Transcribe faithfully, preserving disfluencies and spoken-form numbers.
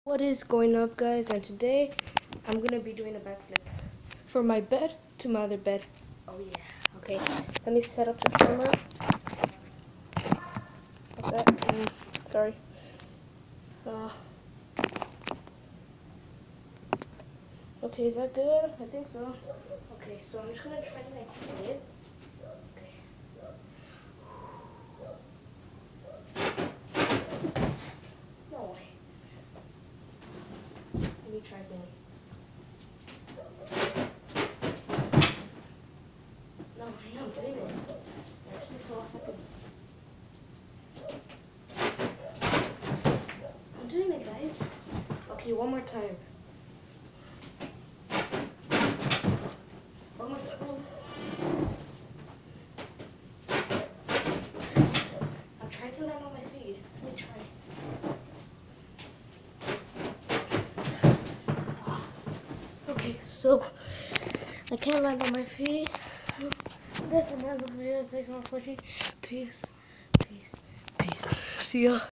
What is going up, guys? And today I'm gonna be doing a backflip from my bed to my other bed. Oh yeah. Okay. Let me set up the camera. Like that. Mm, sorry. Uh, okay, is that good? I think so. Okay, so I'm just gonna try to like flip. Okay. No way. Let me try again. No, I am doing it. I actually saw if I could. I'm doing it, guys. Okay, one more time. One more time. I'm trying to land on my feet. Let me try. Okay, so I can't land on my feet. So that's another video. Thanks for watching. Peace. Peace. Peace. See ya.